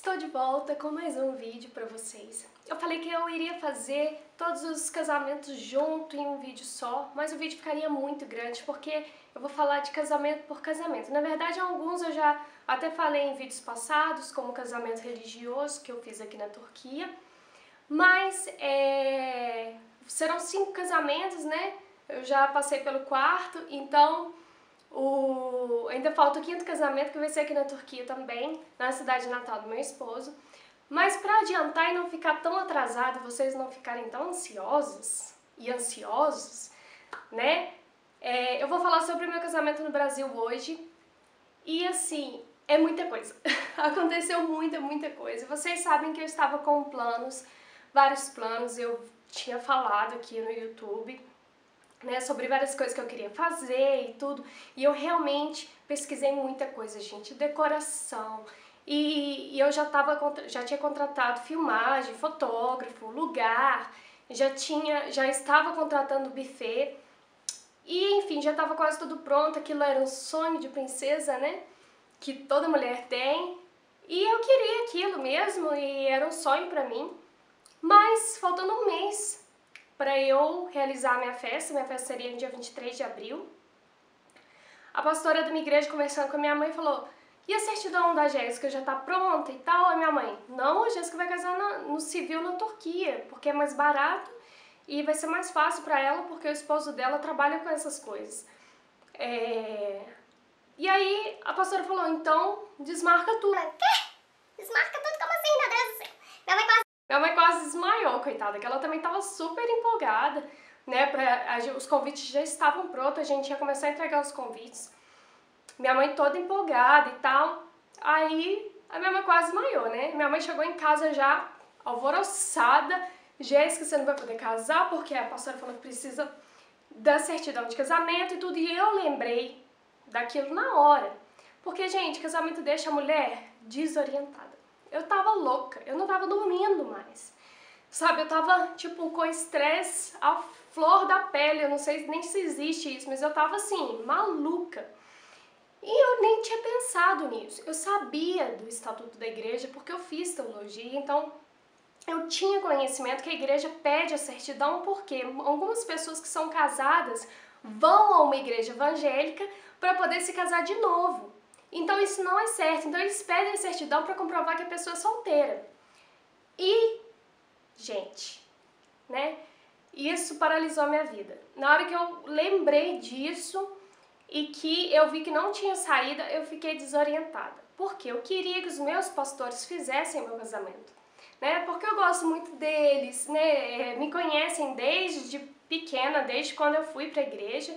Estou de volta com mais um vídeo para vocês. Eu falei que eu iria fazer todos os casamentos junto em um vídeo só, mas o vídeo ficaria muito grande porque eu vou falar de casamento por casamento. Na verdade, alguns eu já até falei em vídeos passados, como o casamento religioso que eu fiz aqui na Turquia, mas serão 5 casamentos, né? Eu já passei pelo quarto, então ainda falta o 5º casamento, que vai ser aqui na Turquia também, na cidade natal do meu esposo. Mas para adiantar e não ficar tão atrasado, vocês não ficarem tão ansiosos, né? Eu vou falar sobre o meu casamento no Brasil hoje. E assim, é muita coisa. Aconteceu muita coisa. Vocês sabem que eu estava com planos, vários planos, eu tinha falado aqui no YouTube, né, sobre várias coisas que eu queria fazer e tudo, e eu realmente pesquisei muita coisa, gente, decoração, e eu já tinha contratado filmagem, fotógrafo, lugar, já estava contratando buffet, e enfim, já estava quase tudo pronto. Aquilo era um sonho de princesa, né, que toda mulher tem, e eu queria aquilo mesmo, e era um sonho pra mim, mas faltando um mês para eu realizar a minha festa seria no dia 23 de abril. A pastora da minha igreja, conversando com a minha mãe, falou: e a certidão da Jéssica já tá pronta e tal? A minha mãe: não, a Jéssica vai casar no civil na Turquia, porque é mais barato e vai ser mais fácil para ela, porque o esposo dela trabalha com essas coisas. E aí a pastora falou: então desmarca tudo. Quê? Desmarca tudo? Como assim, meu Deus do céu? Minha mãe quase desmaiou, coitada, que ela também estava super empolgada, né? Os convites já estavam prontos, a gente ia começar a entregar os convites. Minha mãe toda empolgada e tal. Aí a minha mãe quase desmaiou, né? Minha mãe chegou em casa já alvoroçada: Jéssica, você não vai poder casar porque a pastora falou que precisa da certidão de casamento e tudo. E eu lembrei daquilo na hora. Porque, gente, casamento deixa a mulher desorientada. Eu tava louca, eu não tava dormindo mais, sabe? Eu tava, tipo, com estresse à flor da pele, eu não sei nem se existe isso, mas eu tava, assim, maluca. E eu nem tinha pensado nisso. Eu sabia do estatuto da igreja porque eu fiz teologia, então eu tinha conhecimento que a igreja pede a certidão porque algumas pessoas que são casadas vão a uma igreja evangélica para poder se casar de novo. Então isso não é certo, então eles pedem a certidão para comprovar que a pessoa é solteira. E, gente, né, isso paralisou a minha vida. Na hora que eu lembrei disso e que eu vi que não tinha saída, eu fiquei desorientada. Porque eu queria que os meus pastores fizessem o meu casamento, né, porque eu gosto muito deles, né, me conhecem desde pequena, desde quando eu fui para a igreja.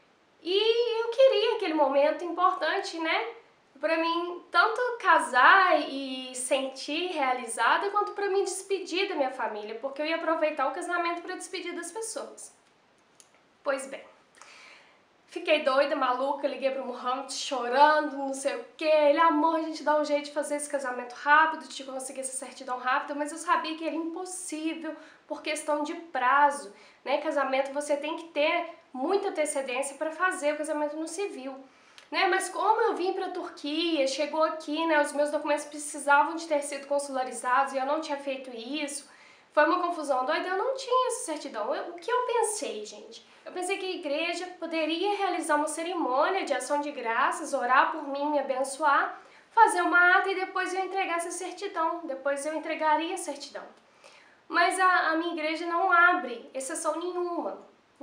E eu queria aquele momento importante, né, para mim tanto casar e sentir realizada, quanto para mim despedir da minha família, porque eu ia aproveitar o casamento para despedir das pessoas. Pois bem, fiquei doida, maluca, liguei pro Mohamed chorando, não sei o que. Ele: amor, a gente dá um jeito de fazer esse casamento rápido, de conseguir essa certidão rápida, mas eu sabia que era impossível por questão de prazo, né? Casamento você tem que ter muita antecedência para fazer o casamento no civil, né? Mas como eu vim para a Turquia, chegou aqui, né? Os meus documentos precisavam de ter sido consularizados e eu não tinha feito isso. Foi uma confusão doida, eu não tinha essa certidão. O que eu pensei, gente? Eu pensei que a igreja poderia realizar uma cerimônia de ação de graças, orar por mim, me abençoar, fazer uma ata e depois eu entregar essa certidão. Depois eu entregaria a certidão. Mas a minha igreja não abre exceção nenhuma.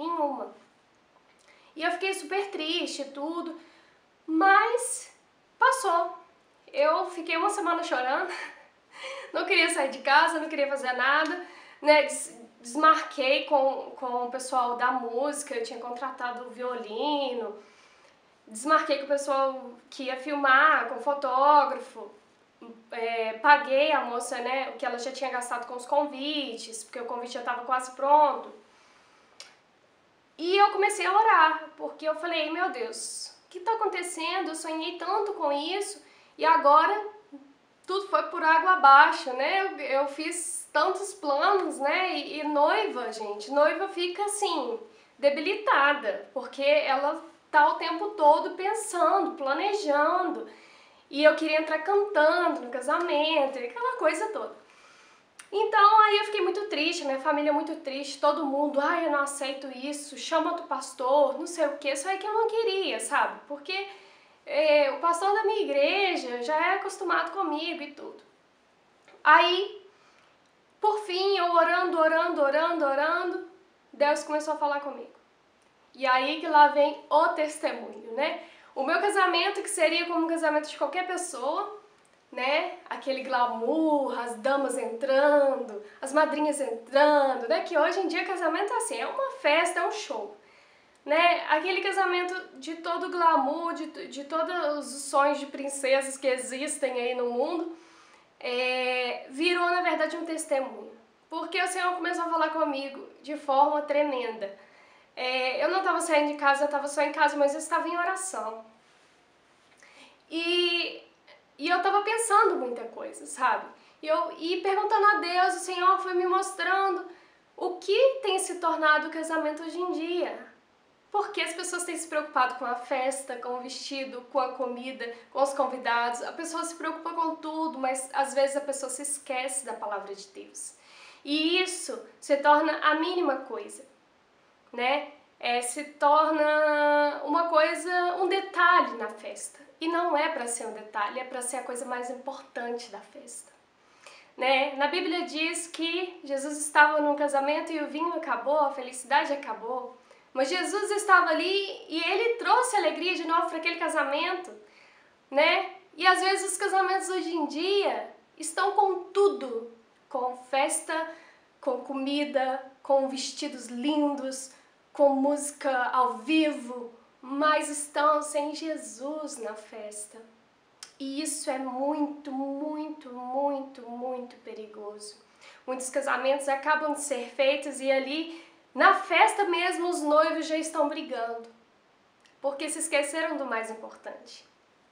E eu fiquei super triste e tudo, mas passou. Eu fiquei uma semana chorando, não queria sair de casa, não queria fazer nada, né? Desmarquei com o pessoal da música, eu tinha contratado o violino, desmarquei com o pessoal que ia filmar, com o fotógrafo, paguei a moça, né, o que ela já tinha gastado com os convites, porque o convite já estava quase pronto. E eu comecei a orar, porque eu falei: meu Deus, o que está acontecendo? Eu sonhei tanto com isso e agora tudo foi por água abaixo, né? Eu fiz tantos planos, né? E noiva, gente, noiva fica assim, debilitada, porque ela tá o tempo todo pensando, planejando. E eu queria entrar cantando no casamento, e aquela coisa toda. Então aí eu fiquei muito triste, minha família muito triste, todo mundo, ai, eu não aceito isso, chama outro pastor, não sei o que, só é que eu não queria, sabe? Porque o pastor da minha igreja já é acostumado comigo e tudo. Aí, por fim, eu orando, Deus começou a falar comigo. E aí que lá vem o testemunho, né? O meu casamento, que seria como um casamento de qualquer pessoa, né? Aquele glamour, as damas entrando, as madrinhas entrando, né? Que hoje em dia casamento é assim, é uma festa, é um show, né? Aquele casamento de todo glamour, de todos os sonhos de princesas que existem aí no mundo, virou na verdade um testemunho. Porque o Senhor começou a falar comigo de forma tremenda. Eu não estava saindo de casa, eu estava só em casa, mas eu estava em oração. E eu estava pensando muita coisa, sabe? E perguntando a Deus, o Senhor foi me mostrando o que tem se tornado o casamento hoje em dia. Porque as pessoas têm se preocupado com a festa, com o vestido, com a comida, com os convidados. A pessoa se preocupa com tudo, mas às vezes a pessoa se esquece da palavra de Deus. E isso se torna a mínima coisa, né? Se torna uma coisa, um detalhe na festa. E não é para ser um detalhe, é para ser a coisa mais importante da festa. Né? Na Bíblia diz que Jesus estava num casamento e o vinho acabou, a felicidade acabou. Mas Jesus estava ali e ele trouxe alegria de novo para aquele casamento, né? E às vezes os casamentos hoje em dia estão com tudo, com festa, com comida, com vestidos lindos, com música ao vivo, mas estão sem Jesus na festa. E isso é muito, muito, muito, muito perigoso. Muitos casamentos acabam de ser feitos e ali na festa mesmo os noivos já estão brigando, porque se esqueceram do mais importante.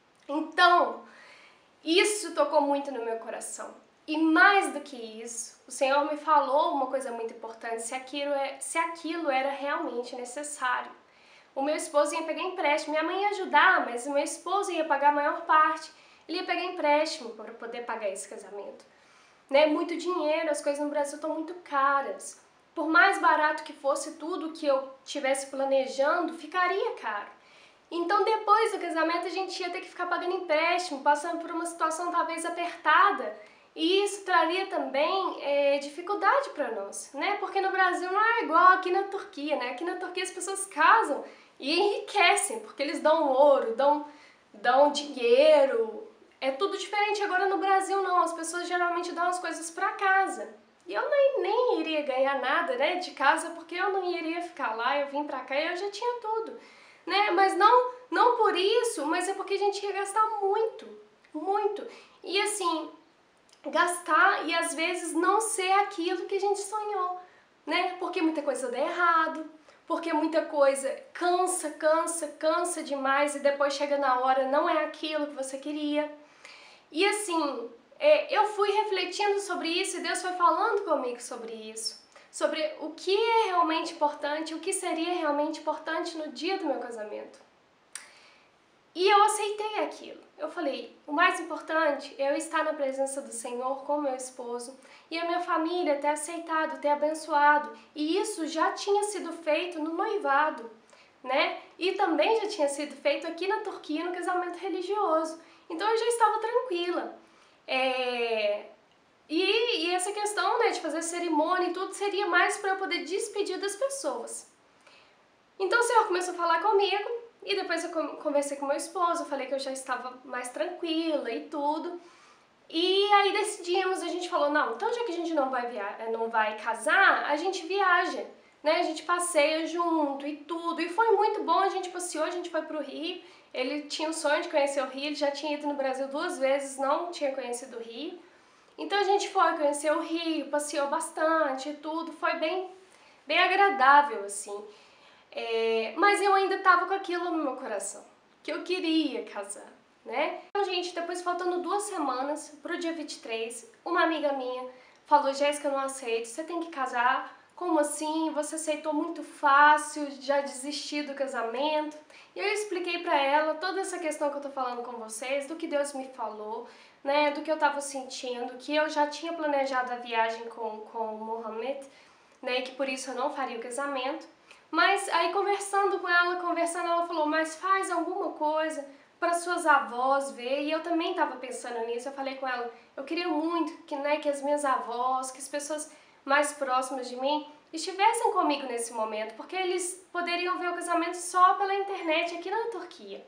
Então, isso tocou muito no meu coração. E mais do que isso, o Senhor me falou uma coisa muito importante, se aquilo era realmente necessário. O meu esposo ia pegar empréstimo, minha mãe ia ajudar, mas o meu esposo ia pagar a maior parte. Ele ia pegar empréstimo para poder pagar esse casamento. Né? Muito dinheiro, as coisas no Brasil estão muito caras. Por mais barato que fosse tudo que eu estivesse planejando, ficaria caro. Então depois do casamento a gente ia ter que ficar pagando empréstimo, passando por uma situação talvez apertada. E isso traria também dificuldade para nós, né? Porque no Brasil não é igual aqui na Turquia, né? Aqui na Turquia as pessoas casam e enriquecem, porque eles dão ouro, dão dinheiro. É tudo diferente. Agora no Brasil não, as pessoas geralmente dão as coisas para casa. E eu nem iria ganhar nada, né, de casa, porque eu não iria ficar lá, eu vim pra cá e eu já tinha tudo, né? Mas não por isso, mas é porque a gente ia gastar muito, muito. E assim, gastar e às vezes não ser aquilo que a gente sonhou, né? Porque muita coisa dá errado, porque muita coisa cansa demais e depois chega na hora, não é aquilo que você queria. E assim, eu fui refletindo sobre isso e Deus foi falando comigo sobre isso. Sobre o que é realmente importante, o que seria realmente importante no dia do meu casamento. E eu aceitei aquilo. Eu falei, o mais importante é eu estar na presença do Senhor com meu esposo e a minha família ter aceitado, ter abençoado. E isso já tinha sido feito no noivado, né? E também já tinha sido feito aqui na Turquia no casamento religioso. Então eu já estava tranquila. E essa questão, né, de fazer cerimônia e tudo seria mais para eu poder despedir das pessoas. Então o Senhor começou a falar comigo e depois eu conversei com meu esposo, falei que eu já estava mais tranquila e tudo. E aí decidimos, a gente falou, não, então já que a gente não vai casar, a gente viaja, né? A gente passeia junto e tudo. E foi muito bom, a gente passeou, a gente foi pro Rio. Ele tinha o sonho de conhecer o Rio, ele já tinha ido no Brasil 2 vezes, não tinha conhecido o Rio. Então a gente foi conhecer o Rio, passeou bastante e tudo, foi bem agradável, assim. Mas eu ainda estava com aquilo no meu coração, que eu queria casar, né? Então, gente, depois faltando 2 semanas pro dia 23, uma amiga minha falou, Jéssica, eu não aceito, você tem que casar, como assim? Você aceitou muito fácil, já desistiu do casamento? E eu expliquei pra ela toda essa questão que eu tô falando com vocês, do que Deus me falou, né, do que eu tava sentindo, que eu já tinha planejado a viagem com o Mohamed, né, que por isso eu não faria o casamento. Mas aí conversando, ela falou, mas faz alguma coisa para suas avós ver, e eu também estava pensando nisso. Eu falei com ela, eu queria muito que, né, que as minhas avós, que as pessoas mais próximas de mim estivessem comigo nesse momento, porque eles poderiam ver o casamento só pela internet aqui na Turquia.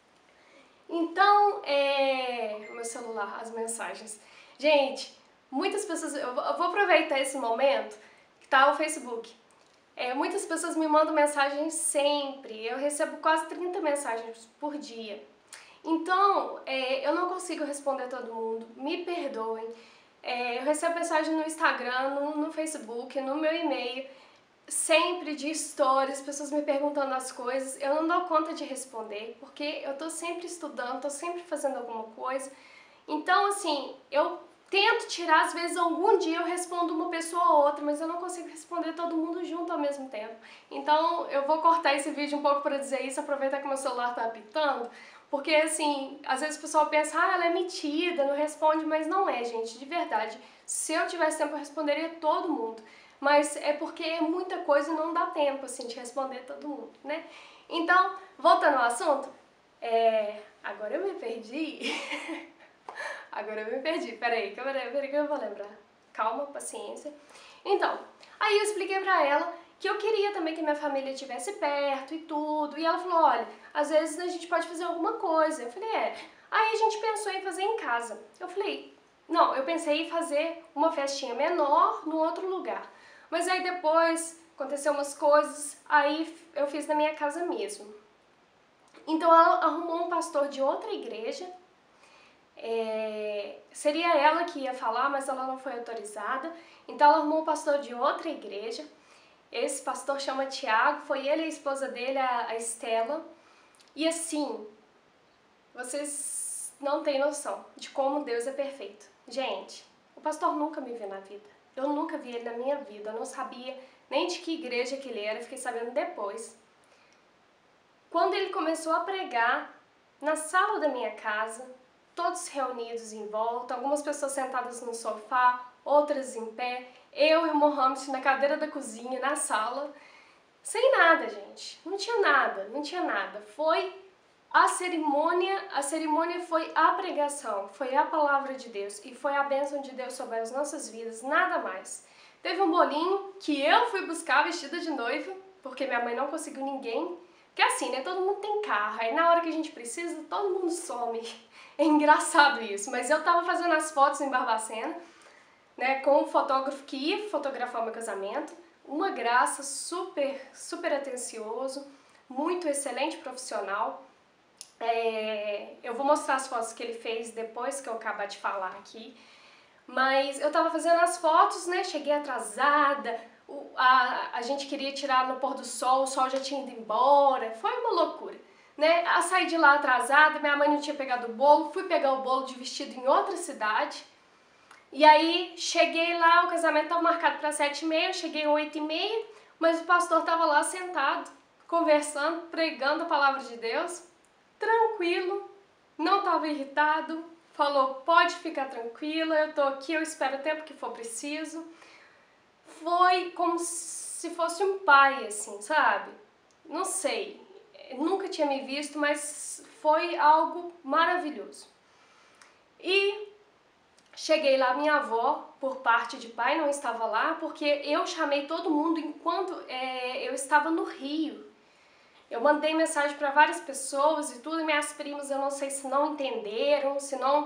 Então, meu celular, as mensagens. Gente, muitas pessoas, eu vou aproveitar esse momento que tá o Facebook. Muitas pessoas me mandam mensagens sempre, eu recebo quase 30 mensagens por dia. Então, eu não consigo responder todo mundo, me perdoem. Eu recebo mensagem no Instagram, no Facebook, no meu e-mail, sempre de stories, pessoas me perguntando as coisas. Eu não dou conta de responder, porque eu tô sempre estudando, tô sempre fazendo alguma coisa. Então, assim, eu tento tirar, às vezes algum dia eu respondo uma pessoa ou outra, mas eu não consigo responder todo mundo junto ao mesmo tempo. Então eu vou cortar esse vídeo um pouco para dizer isso, aproveitar que meu celular tá apitando, porque assim, às vezes o pessoal pensa, ela é metida, não responde, mas não é, gente, de verdade. Se eu tivesse tempo eu responderia todo mundo, mas é porque é muita coisa e não dá tempo, assim, de responder todo mundo, né? Então, voltando ao assunto, agora eu me perdi. Agora eu me perdi, peraí que eu vou lembrar. Calma, paciência. Então, aí eu expliquei pra ela que eu queria também que minha família estivesse perto e tudo. E ela falou, olha, às vezes a gente pode fazer alguma coisa. Eu falei, Aí a gente pensou em fazer em casa. Eu falei, não, eu pensei em fazer uma festinha menor num outro lugar. Mas aí depois aconteceu umas coisas, aí eu fiz na minha casa mesmo. Então ela arrumou um pastor de outra igreja. Seria ela que ia falar, mas ela não foi autorizada. Então ela arrumou um pastor de outra igreja. Esse pastor chama Tiago, foi ele e a esposa dele, a Estela. E assim, vocês não têm noção de como Deus é perfeito. Gente, o pastor nunca me viu na vida. Eu nunca vi ele na minha vida, eu não sabia nem de que igreja que ele era, fiquei sabendo depois. Quando ele começou a pregar na sala da minha casa, todos reunidos em volta, algumas pessoas sentadas no sofá, outras em pé, eu e o Mohamed na cadeira da cozinha, na sala, sem nada, gente. Não tinha nada. Foi a cerimônia foi a pregação, foi a palavra de Deus e foi a bênção de Deus sobre as nossas vidas, nada mais. Teve um bolinho que eu fui buscar vestida de noiva, porque minha mãe não conseguiu ninguém. Porque assim, né, todo mundo tem carro, aí na hora que a gente precisa, todo mundo some. É engraçado isso, mas eu tava fazendo as fotos em Barbacena, né, com um fotógrafo que ia fotografar o meu casamento, uma graça, super atencioso, muito excelente profissional. Eu vou mostrar as fotos que ele fez depois que eu acabar de falar aqui, mas eu tava fazendo as fotos, né, cheguei atrasada, a gente queria tirar no pôr do sol, o sol já tinha ido embora, foi uma loucura. Né? Eu saí de lá atrasada, minha mãe não tinha pegado o bolo, fui pegar o bolo de vestido em outra cidade. E aí cheguei lá, o casamento estava marcado para 7h30, eu cheguei às 8h30, mas o pastor estava lá sentado, conversando, pregando a palavra de Deus, tranquilo, não estava irritado, falou, pode ficar tranquila, eu estou aqui, eu espero o tempo que for preciso. Foi como se fosse um pai, assim, sabe? Não sei. Nunca tinha me visto, mas foi algo maravilhoso. E cheguei lá, minha avó, por parte de pai, não estava lá, porque eu chamei todo mundo enquanto eu estava no Rio. Eu mandei mensagem para várias pessoas e tudo, e minhas primas, eu não sei se não entenderam, se não...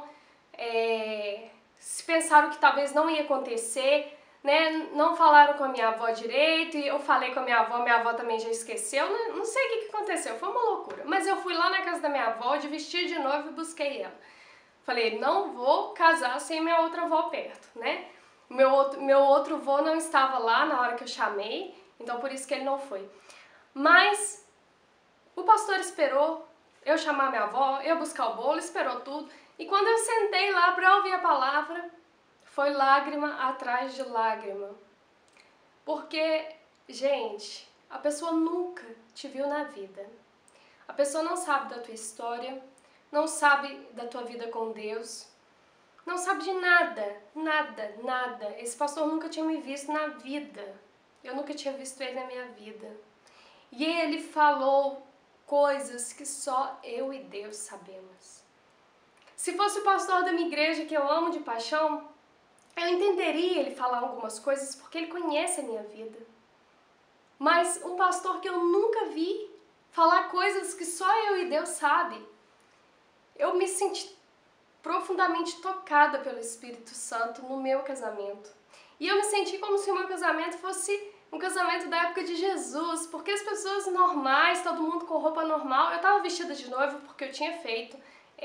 se pensaram que talvez não ia acontecer, né? Não falaram com a minha avó direito, e eu falei com a minha avó também já esqueceu, não sei o que aconteceu, foi uma loucura. Mas eu fui lá na casa da minha avó, de vestido de noiva, e busquei ela. Falei, não vou casar sem minha outra avó perto, né? Meu outro avô não estava lá na hora que eu chamei, então por isso que ele não foi. Mas o pastor esperou eu chamar minha avó, eu buscar o bolo, esperou tudo. E quando eu sentei lá para ouvir a palavra, foi lágrima atrás de lágrima. Porque, gente, a pessoa nunca te viu na vida. A pessoa não sabe da tua história, não sabe da tua vida com Deus, não sabe de nada, nada, nada. Esse pastor nunca tinha me visto na vida. Eu nunca tinha visto ele na minha vida. E ele falou coisas que só eu e Deus sabemos. Se fosse o pastor da minha igreja, que eu amo de paixão, eu entenderia ele falar algumas coisas porque ele conhece a minha vida. Mas um pastor que eu nunca vi falar coisas que só eu e Deus sabe, eu me senti profundamente tocada pelo Espírito Santo no meu casamento. E eu me senti como se o meu casamento fosse um casamento da época de Jesus, porque as pessoas normais, todo mundo com roupa normal, eu estava vestida de noiva porque eu tinha feito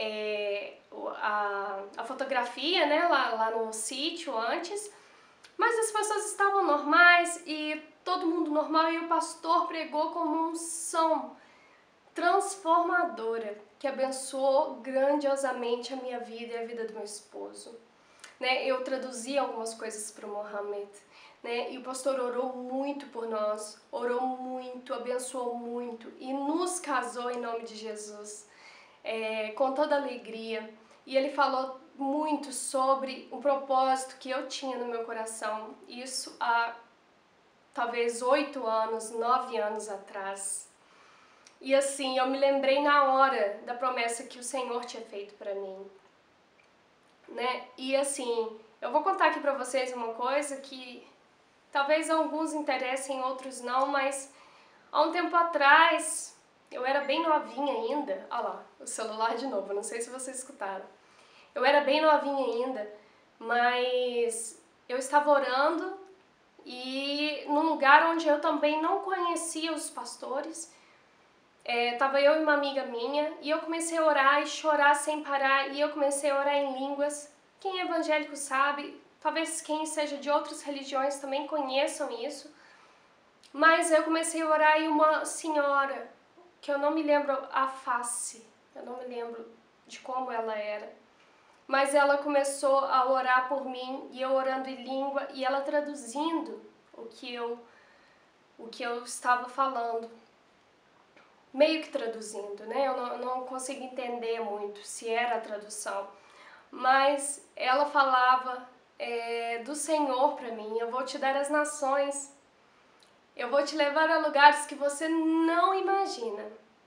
a fotografia, né, lá no sítio antes, mas as pessoas estavam normais e todo mundo normal, e o pastor pregou com uma unção transformadora que abençoou grandiosamente a minha vida e a vida do meu esposo. Né, eu traduzi algumas coisas para o Mohammed, né, e o pastor orou muito por nós, orou muito, abençoou muito e nos casou em nome de Jesus, com toda alegria. E ele falou muito sobre um propósito que eu tinha no meu coração, isso há talvez 8 anos, 9 anos atrás. E assim, eu me lembrei na hora da promessa que o Senhor tinha feito para mim. Né? E assim, eu vou contar aqui pra vocês uma coisa que talvez alguns interessem, outros não, mas há um tempo atrás, eu era bem novinha ainda, olha lá, o celular de novo, não sei se vocês escutaram. Eu era bem novinha ainda, mas eu estava orando e num lugar onde eu também não conhecia os pastores, tava eu e uma amiga minha, e eu comecei a orar e chorar sem parar, e eu comecei a orar em línguas. Quem é evangélico sabe, talvez quem seja de outras religiões também conheçam isso, mas eu comecei a orar e uma senhora, que eu não me lembro a face, eu não me lembro de como ela era, mas ela começou a orar por mim, e eu orando em língua, e ela traduzindo o que eu estava falando. Meio que traduzindo, né? Eu não consigo entender muito se era a tradução, mas ela falava do Senhor para mim: eu vou te dar as nações, eu vou te levar a lugares que você não imagina.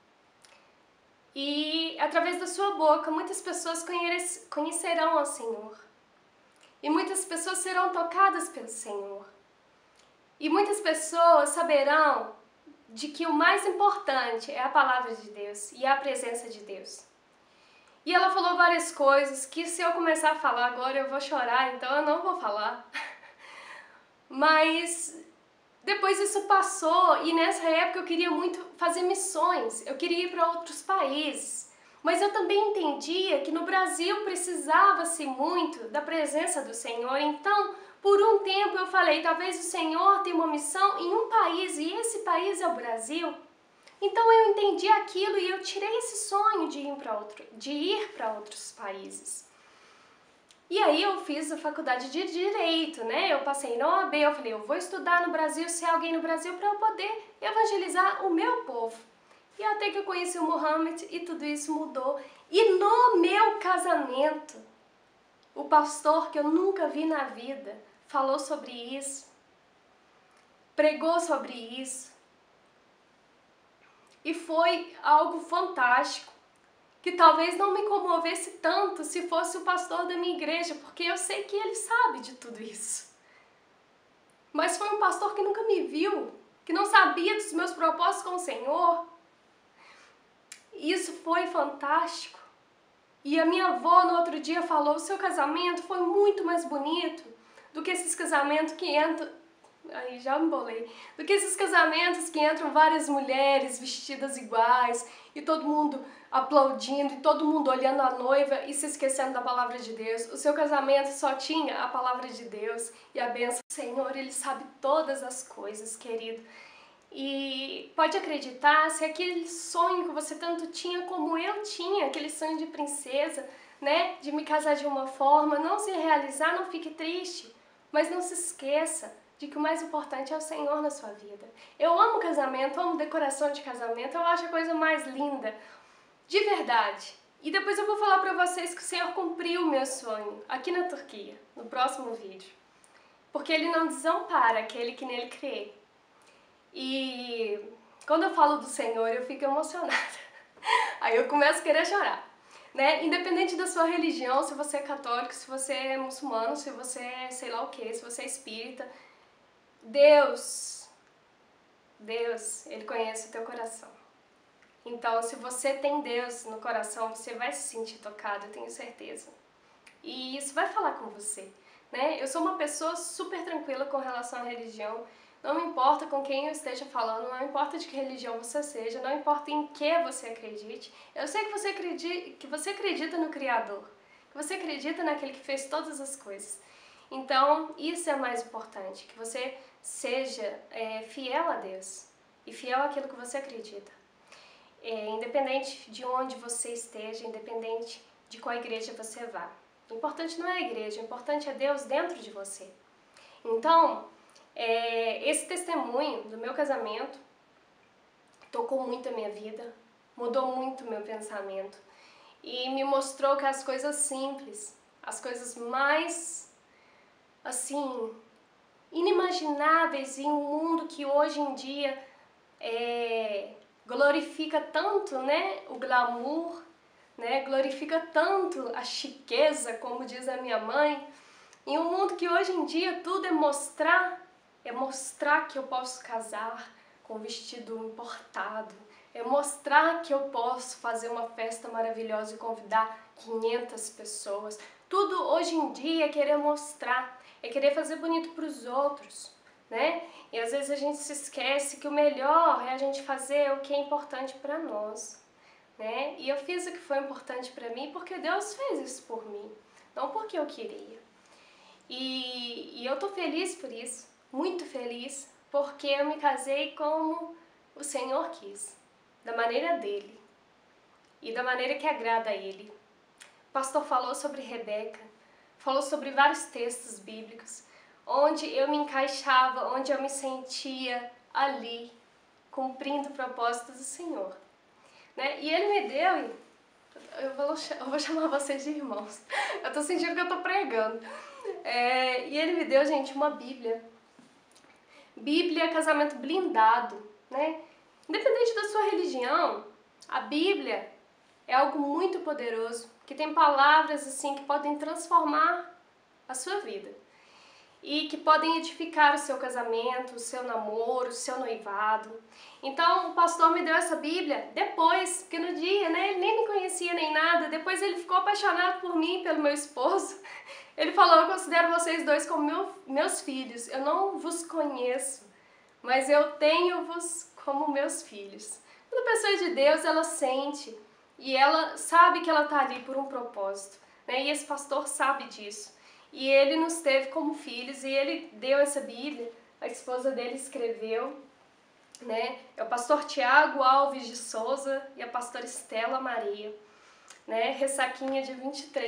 E através da sua boca muitas pessoas conhecerão ao Senhor, e muitas pessoas serão tocadas pelo Senhor, e muitas pessoas saberão de que o mais importante é a palavra de Deus e a presença de Deus. E ela falou várias coisas que, se eu começar a falar agora, eu vou chorar, então eu não vou falar. Mas depois isso passou, e nessa época eu queria muito fazer missões, eu queria ir para outros países. Mas eu também entendia que no Brasil precisava-se muito da presença do Senhor, então por um tempo eu falei: talvez o Senhor tenha uma missão em um país, e esse país é o Brasil. Então eu entendi aquilo e eu tirei esse sonho de ir para outros países. E aí eu fiz a faculdade de Direito, né? Eu passei na OAB, eu falei: eu vou estudar no Brasil, ser alguém no Brasil, para eu poder evangelizar o meu povo. E até que eu conheci o Mohammed e tudo isso mudou. E no meu casamento, o pastor que eu nunca vi na vida falou sobre isso, pregou sobre isso, e foi algo fantástico, que talvez não me comovesse tanto se fosse o pastor da minha igreja, porque eu sei que ele sabe de tudo isso. Mas foi um pastor que nunca me viu, que não sabia dos meus propósitos com o Senhor. Isso foi fantástico. E a minha avó no outro dia falou: o seu casamento foi muito mais bonito do que esses casamentos que entram... Aí já me embolei. Do que esses casamentos que entram várias mulheres vestidas iguais, e todo mundo aplaudindo, e todo mundo olhando a noiva e se esquecendo da palavra de Deus. O seu casamento só tinha a palavra de Deus e a bênção do Senhor. Ele sabe todas as coisas, querido. E pode acreditar, se aquele sonho que você tanto tinha como eu tinha, aquele sonho de princesa, né, de me casar de uma forma, não se realizar, não fique triste, mas não se esqueça, de que o mais importante é o Senhor na sua vida. Eu amo casamento, amo decoração de casamento, eu acho a coisa mais linda, de verdade. E depois eu vou falar pra vocês que o Senhor cumpriu o meu sonho aqui na Turquia, no próximo vídeo. Porque Ele não desampara aquele que nele crê. E quando eu falo do Senhor, eu fico emocionada. Aí eu começo a querer chorar. Né? Independente da sua religião, se você é católico, se você é muçulmano, se você é sei lá o que, se você é espírita, Deus, Ele conhece o teu coração. Então, se você tem Deus no coração, você vai se sentir tocado, eu tenho certeza. E isso vai falar com você, né? Eu sou uma pessoa super tranquila com relação à religião. Não me importa com quem eu esteja falando, não importa de que religião você seja, não importa em que você acredite. Eu sei que você acredita no Criador, que você acredita naquele que fez todas as coisas. Então, isso é mais importante, que você seja fiel a Deus e fiel àquilo que você acredita. Independente de onde você esteja, independente de qual igreja você vá. O importante não é a igreja, o importante é Deus dentro de você. Então, esse testemunho do meu casamento tocou muito a minha vida, mudou muito o meu pensamento e me mostrou que as coisas simples, as coisas mais, assim, inimagináveis em um mundo que hoje em dia glorifica tanto, né, o glamour, né, glorifica tanto a chiqueza, como diz a minha mãe, em um mundo que hoje em dia tudo é mostrar que eu posso casar com vestido importado, é mostrar que eu posso fazer uma festa maravilhosa e convidar 500 pessoas. Tudo hoje em dia é querer mostrar, é querer fazer bonito para os outros, né? E às vezes a gente se esquece que o melhor é a gente fazer o que é importante para nós, né? E eu fiz o que foi importante para mim porque Deus fez isso por mim, não porque eu queria. E eu tô feliz por isso, muito feliz, porque eu me casei como o Senhor quis, da maneira dele e da maneira que agrada a ele. O pastor falou sobre Rebeca, falou sobre vários textos bíblicos, onde eu me encaixava, onde eu me sentia ali, cumprindo o propósito do Senhor. Né? E ele me deu, eu vou chamar vocês de irmãos, eu tô sentindo que eu tô pregando. E ele me deu, gente, uma Bíblia. Bíblia é casamento blindado, né? Independente da sua religião, a Bíblia é algo muito poderoso, que tem palavras assim que podem transformar a sua vida e que podem edificar o seu casamento, o seu namoro, o seu noivado. Então, o pastor me deu essa Bíblia depois, porque no dia, né, ele nem me conhecia nem nada, depois ele ficou apaixonado por mim, pelo meu esposo. Ele falou, eu considero vocês dois como meus filhos, eu não vos conheço, mas eu tenho-vos como meus filhos. Quando a pessoa é de Deus, ela sente e ela sabe que ela está ali por um propósito, né? E esse pastor sabe disso. E ele nos teve como filhos e ele deu essa Bíblia, a esposa dele escreveu, né? É o pastor Tiago Alves de Souza e a pastora Estela Maria, né? Ressaquinha de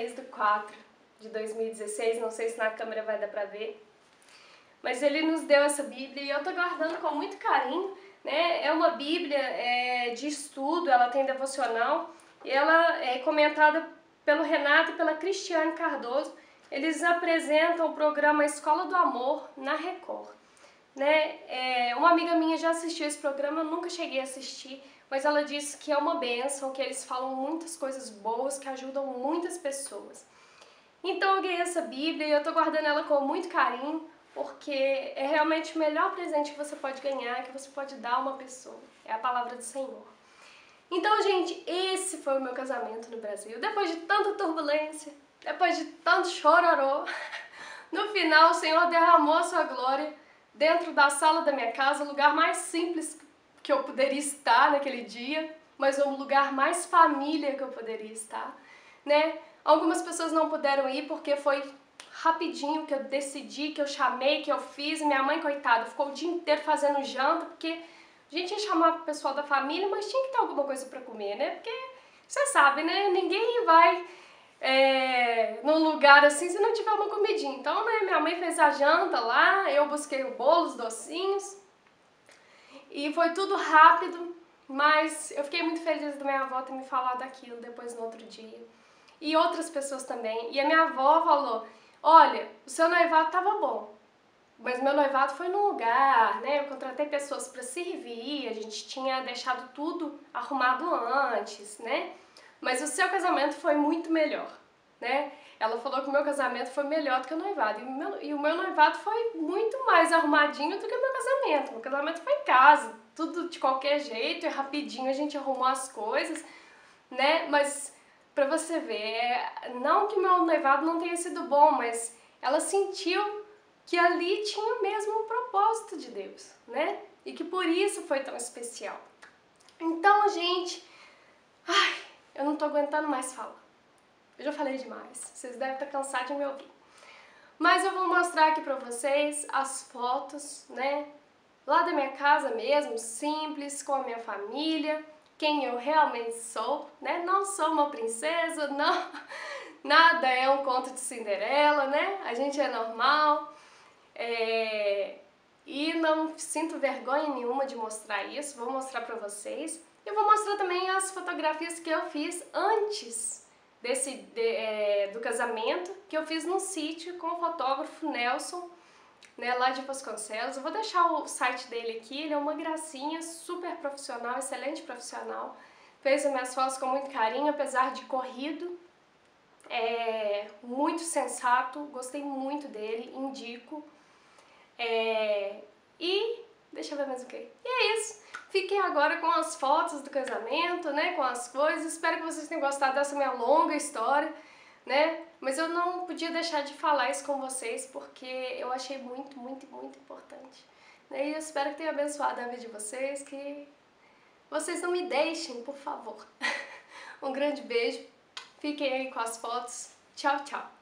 23/4/2016, não sei se na câmera vai dar pra ver, mas ele nos deu essa Bíblia e eu tô guardando com muito carinho, né? É uma Bíblia de estudo, ela tem devocional e ela é comentada pelo Renato e pela Cristiane Cardoso. Eles apresentam o programa Escola do Amor na Record, né? Uma amiga minha já assistiu esse programa, eu nunca cheguei a assistir, mas ela disse que é uma bênção, que eles falam muitas coisas boas, que ajudam muitas pessoas. Então eu ganhei essa Bíblia e eu tô guardando ela com muito carinho, porque é realmente o melhor presente que você pode ganhar, que você pode dar a uma pessoa, é a palavra do Senhor. Então, gente, esse foi o meu casamento no Brasil, depois de tanta turbulência, depois de tanto chororô, no final o Senhor derramou a sua glória dentro da sala da minha casa, o lugar mais simples que eu poderia estar naquele dia, mas o lugar mais família que eu poderia estar, né? Algumas pessoas não puderam ir porque foi rapidinho que eu decidi, que eu chamei, que eu fiz. Minha mãe, coitada, ficou o dia inteiro fazendo janta, porque a gente ia chamar o pessoal da família, mas tinha que ter alguma coisa para comer, né? Porque você sabe, né? Ninguém vai num lugar assim se não tiver uma comidinha. Então, né, minha mãe fez a janta lá, eu busquei o bolo, os docinhos. E foi tudo rápido, mas eu fiquei muito feliz da minha avó ter me falado daquilo depois no outro dia. E outras pessoas também. E a minha avó falou, olha, o seu noivado tava bom, mas meu noivado foi num lugar, né? Eu contratei pessoas para servir, a gente tinha deixado tudo arrumado antes, né? Mas o seu casamento foi muito melhor, né? Ela falou que o meu casamento foi melhor do que o noivado. E o meu noivado foi muito mais arrumadinho do que o meu casamento. Meu casamento foi em casa, tudo de qualquer jeito, e rapidinho a gente arrumou as coisas, né? Mas pra você ver, não que o meu noivado não tenha sido bom, mas ela sentiu que ali tinha mesmo um propósito de Deus, né? E que por isso foi tão especial. Então, gente, eu não tô aguentando mais falar. Eu já falei demais, vocês devem estar cansados de me ouvir. Mas eu vou mostrar aqui pra vocês as fotos, né? Lá da minha casa mesmo, simples, com a minha família, quem eu realmente sou, né? Não sou uma princesa, não, nada é um conto de Cinderela, né? A gente é normal. E não sinto vergonha nenhuma de mostrar isso, vou mostrar pra vocês. Eu vou mostrar também as fotografias que eu fiz antes do casamento, que eu fiz num sítio com o fotógrafo Nelson, né, lá de Vasconcelos. Eu vou deixar o site dele aqui, ele é uma gracinha, super profissional, excelente profissional. Fez as minhas fotos com muito carinho, apesar de corrido. Muito sensato, gostei muito dele, indico. E deixa eu ver mais o que. E é isso. Fiquem agora com as fotos do casamento, né, com as coisas. Espero que vocês tenham gostado dessa minha longa história, né? Mas eu não podia deixar de falar isso com vocês porque eu achei muito, muito, muito importante. E eu espero que tenha abençoado a vida de vocês, que vocês não me deixem, por favor. Um grande beijo. Fiquem aí com as fotos. Tchau, tchau.